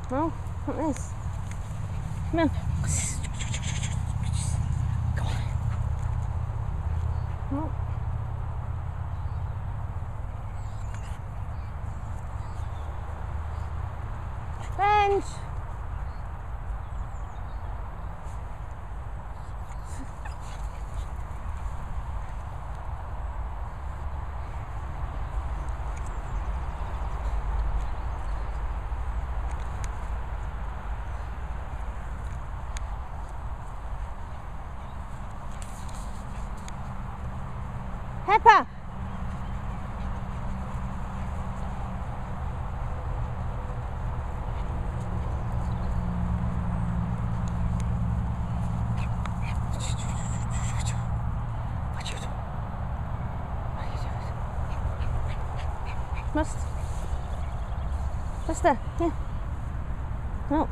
No, not this. Come on. Go on. No. Benj! Peppa! What's that? Yeah. No.